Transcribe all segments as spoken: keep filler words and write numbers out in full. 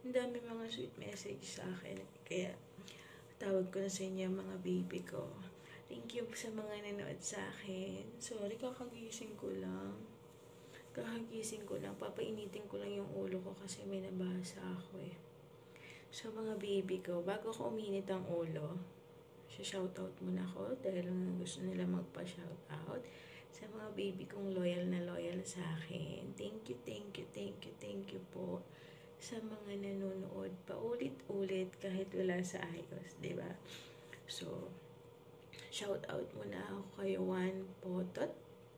Ang dami mga sweet message sa akin. Kaya, tawag ko na sa inyo mga baby ko. Thank you sa mga nanood sa akin. Sorry, kakagising ko lang. Kakagising ko lang. Papainitin ko lang yung ulo ko kasi may nabasa ako eh. So, mga baby ko, bago ko uminit ang ulo, shoutout muna ako dahil gusto nila magpa-shoutout sa mga baby kong loyal na loyal sa akin. Thank you, thank you, thank you, thank you po sa mga nanonood paulit-ulit kahit wala sa ayos, di ba? So, shoutout muna ako kay Juan Potot.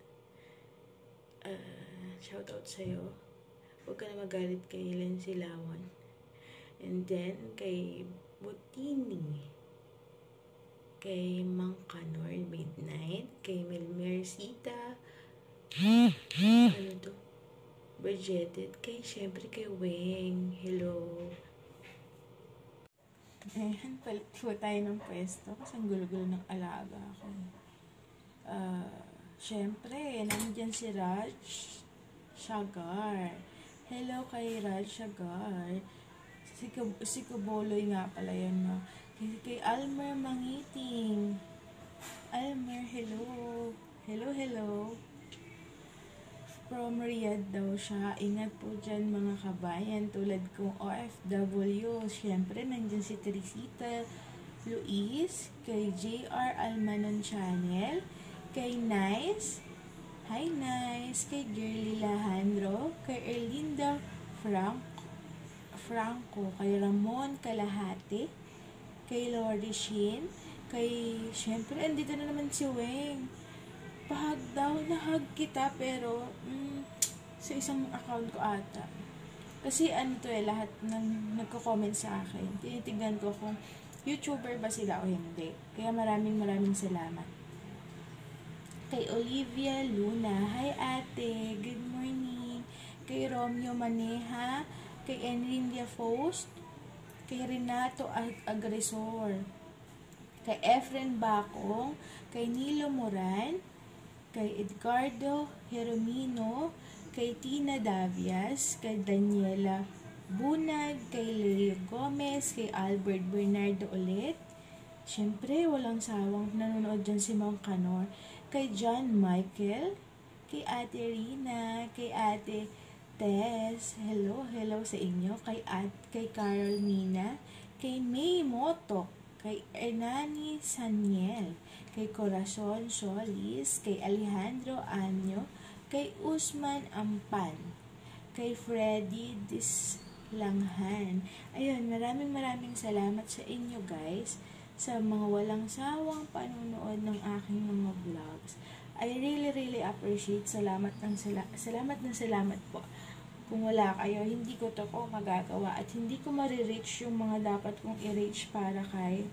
Uh, shoutout sa'yo. Huwag ka na magalit kay Len Silawan. And then, kay Butini, kay Mang Kanor Midnight, kay Melmercita, ano to? Budgeted, kay, syempre, kay Weng. Hello. Ayan, palit po tayo ng pwesto kasi ang gulo-gulo ng alaga ako. Uh, syempre, nandiyan si Raj Shagar. Hello kay Raj Shagar. Si, si Kaboloy nga pala yan, no? Kay, kay Almer Mangiting. Almer, hello. Hello, hello. From Riyadh daw siya. Ingat po dyan mga kabayan. Tulad kong O F W. Siyempre, nandyan si Teresita Luis. Kay J R Almanon Channel. Kay Nice. Hi, Nice. Kay Girly Lahandro. Kay Erlinda Frank. Franco, kay Ramon Kalahati, kay Lori Shin, kay, syempre, andito na naman si Weng. Pahag daw, nahag kita, pero, mm, sa isang account ko ata. Kasi, ano to eh, lahat ng nagko-comment sa akin, tinitignan ko kung YouTuber ba sila o hindi. Kaya maraming maraming salamat. Kay Olivia Luna, hi ate, good morning. Kay Romeo Maneha, kay Enrindia Faust, kay Renato Agresor, kay Efren Bacong, kay Nilo Moran, kay Edgardo Jeromino, kay Tina Davias, kay Daniela Bunag, kay Leo Gomez, kay Albert Bernardo ulit. Siyempre, walang sawang nanonood dyan si Mang Kanor, kay John Michael, kay Ate Rina, kay Ate Tess, hello, hello sa inyo, kay At, kay Carol Mina, kay May Moto, kay Hernani Saniel, kay Corazon Solis, kay Alejandro Anyo, kay Usman Ampan, kay Freddy Dislanghan. Ayun, maraming maraming salamat sa inyo guys, sa mga walang sawang panunood ng aking mga vlogs. I really, really appreciate. Salamat ng sala salamat ng salamat po. Kung wala kayo, hindi ko to po magagawa at hindi ko marireach yung mga dapat kong i-reach para kay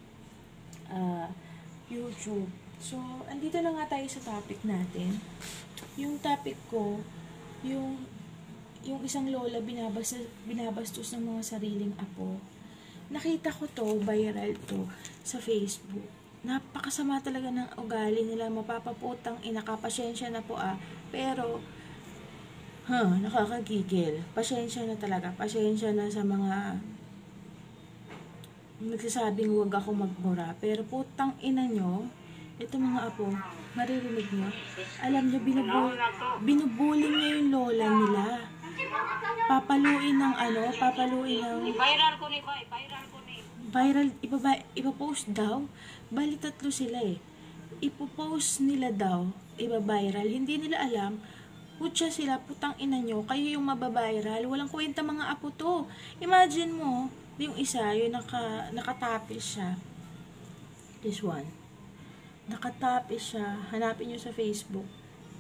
uh, YouTube. So, andito na nga tayo sa topic natin. Yung topic ko, yung yung isang lola binabastos, binabastos ng mga sariling apo. Nakita ko to, viral to, sa Facebook. Napakasama talaga ng ugali nila, mapapaputang ina ka, pasyensya na po ah, pero huh, nakakagigil, pasyensya na talaga, pasyensya na sa mga nagsasabing huwag ako magmura, pero putang ina nyo, ito mga apo, maririnig nyo, alam nyo, binubul binubuling nyo yung lola nila, papaluin ng ano, papaluin ng viral ko ni Bay, viral ko ni viral, ipaba, ipapost daw, bali tatlo sila eh, ipopost nila daw, iba-viral, hindi nila alam, putya sila, putang ina nyo, kayo yung mababiral, walang kwenta mga apo to, imagine mo, yung isa, yung naka, nakatapis siya, this one, nakatapis siya, hanapin nyo sa Facebook,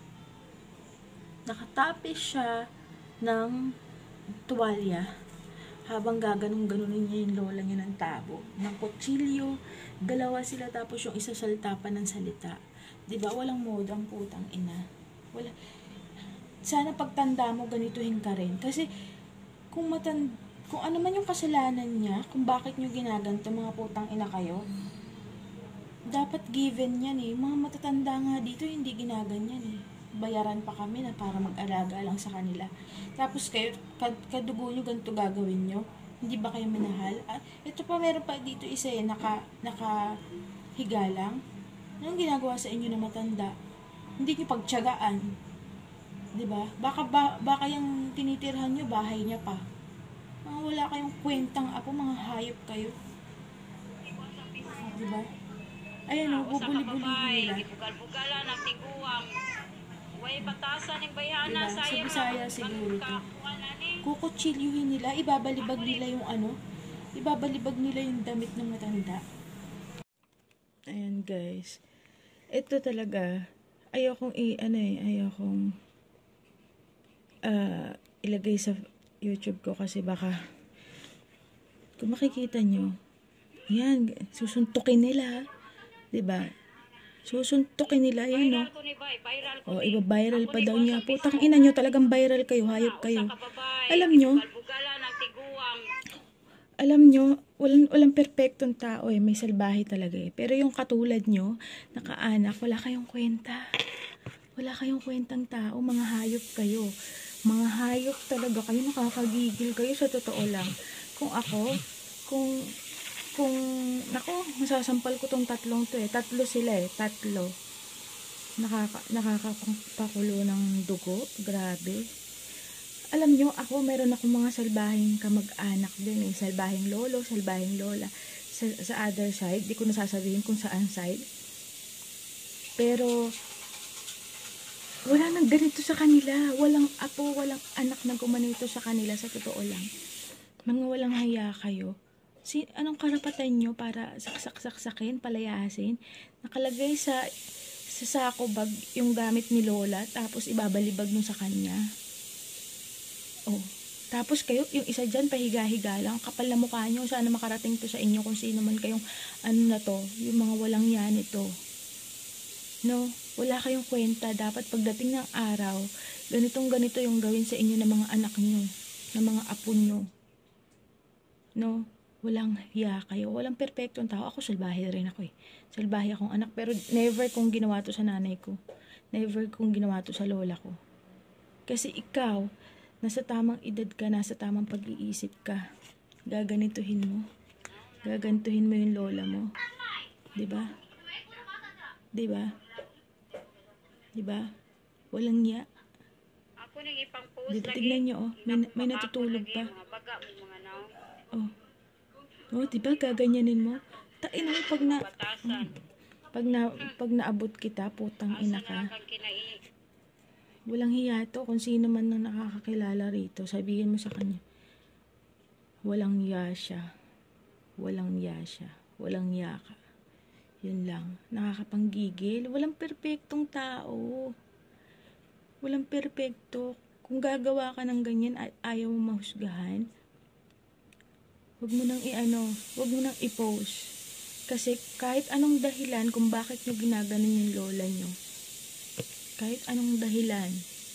nakatapis siya ng tuwalya, habang gaganong-ganunin niya yung lola niya ng tabo, ng kutsilyo, dalawa sila tapos yung isa salita pa ng salita. Diba? Walang modo ang putang ina. Wala. Sana pagtanda mo, ganituhin ka rin. Kasi, kung matan kung ano man yung kasalanan niya, kung bakit nyo ginaganto, mga putang ina kayo, dapat given yan eh. Mga matatanda nga dito, hindi ginaganyan eh. bayaran pa kami na para mag-alaga lang sa kanila. Tapos kayo, kad, kadugo nyo, ganito gagawin nyo. Hindi ba kayo minahal? Ah, ito pa, meron pa dito isa eh, naka, naka higa lang. Anong ginagawa sa inyo na matanda? Hindi nyo pagtiyagaan. Diba? Baka, ba, baka yung tinitirhan nyo, bahay niya pa. Mga wala kayong kwentang apo, mga hayop kayo. Diba? Ayan o, bubuli-buli nila. Bugal-bugalan ang tiguang. Way batasan ng bayana Diba? sa Sa iyo. Bisaya siguro to. Kukutsilyuhin nila, ibabalibag nila yung ano, ibabalibag nila yung damit ng matanda. Ayan guys. Ito talaga, ayokong i, ano eh, ayokong uh, ilagay sa YouTube ko kasi baka kung makikita nyo, yan, susuntukin nila. Diba? Susuntukin nila yan, no? O, iba-viral pa daw niya. Putang ina nyo, talagang viral kayo, hayop kayo. Alam nyo, alam nyo, walang, walang perfectong tao eh, may salbahe talaga eh. Pero yung katulad nyo, nakaanak, wala kayong kwenta. Wala kayong kwentang tao, mga hayop kayo. Mga hayop talaga kayo, nakakagigil kayo sa totoo lang. Kung ako, kung, kung, nako, masasampal ko tong tatlong to eh. Tatlo sila eh, tatlo. Nakaka, nakakapakulo ng dugo, grabe. Alam nyo, ako, meron akong mga salbahing kamag-anak din eh. Salbahing lolo, salbahing lola. Sa, sa other side, di ko nasasabihin kung saan side. Pero, wala nang ganito sa kanila. Walang apo, walang anak na gumanito sa kanila, sa totoo lang. Mga walang haya kayo. Si, anong karapatan nyo para saksak-saksakin, palayasin? Nakalagay sa, sa sako bag yung gamit ni lola, tapos ibabalibag mo sa kanya. Oh. Tapos kayo, yung isa dyan, pahiga-higa lang, kapal na mukha nyo, sana makarating to sa inyo kung sino man kayong, ano na to, yung mga walang yan ito. No? Wala kayong kwenta. Dapat pagdating ng araw, ganitong ganito yung gawin sa inyo ng mga anak nyo, ng mga apo nyo. No? Walang hiya kayo. Walang perfectong tao. Ako, salbahe rin ako eh. Salbahe akong anak. Pero never kong ginawa to sa nanay ko. Never kong ginawa to sa lola ko. Kasi ikaw, nasa tamang edad ka, nasa tamang pag-iisip ka. Gaganituhin mo. Gaganituhin mo yung lola mo. Diba? Diba? Diba? Walang niya. Ako nang ipang-post Dito, lagi. tignan nyo, oh. May, may natutulog pa. Oh. Oh, diba? Gaganyanin mo. Tain mo pag na... Mm, pag na pag naabot kita, putang ina ka. Walang hiya to. Kung sino man nang nakakakilala rito, sabihin mo sa kanya. Walang hiya siya. Walang hiya siya. Walang hiya ka. Yun lang. Nakakapanggigil. Walang perpektong tao. Walang perpekto. Kung gagawa ka ng ganyan at ayaw mo mahusgahan, huwag mo nang i-ano, huwag mo nang i-post. Kasi kahit anong dahilan kung bakit nyo ginaganon yung lola nyo, kahit anong dahilan,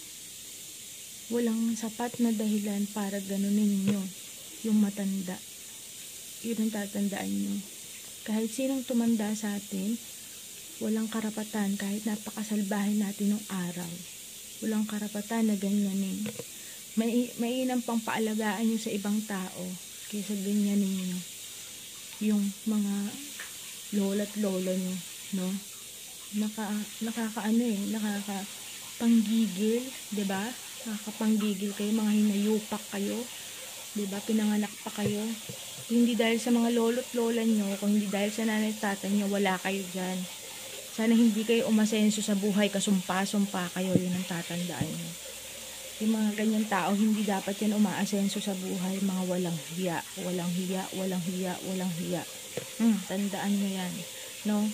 walang sapat na dahilan para ganunin nyo yung matanda. Yun ang tatandaan nyo. Kahit sinong tumanda sa atin, walang karapatan, kahit napakasalbahin natin ng araw, walang karapatan na ganyanin. May, mainam pang paalagaan nyo sa ibang tao, kaysa ganyanin nyo yung mga lola't lolo nyo, no? Naka, nakakaano eh, nakakapanggigil, diba? Nakakapanggigil kayo, mga hinayupak kayo, diba? Pinanganak pa kayo. Hindi dahil sa mga lolo't lola nyo, kung hindi dahil sa nanay at tatay nyo, wala kayo dyan. Sana hindi kayo umasenso sa buhay, kasumpa-sumpa kayo, yun ang tatandaan nyo. Yung mga ganyan tao, hindi dapat yan umaasenso sa buhay, mga walang hiya, walang hiya, walang hiya, walang hiya. Hmm, tandaan nyo yan, no?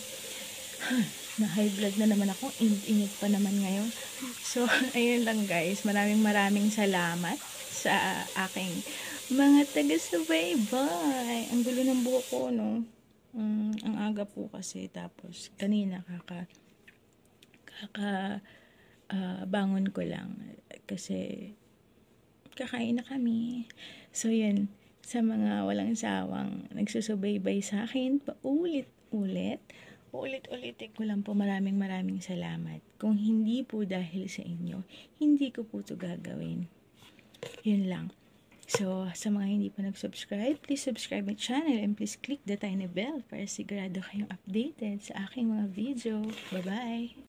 Na high blood na naman ako, init-init pa naman ngayon. So, ayun lang guys, maraming maraming salamat sa aking mga taga-subaybay. Ang gulo ng buhok ko, no? Um, ang aga po kasi, tapos kanina kaka kaka uh, bangon ko lang kasi kakain na kami. So yun, sa mga walang sawang nagsusubaybay sa akin paulit-ulit, Uulit-ulitin ko lang po, maraming maraming salamat. Kung hindi po dahil sa inyo, hindi ko po ito gagawin. Yun lang. So, sa mga hindi pa nag-subscribe, please subscribe my channel and please click the tiny bell para sigurado kayong updated sa aking mga video. Bye-bye!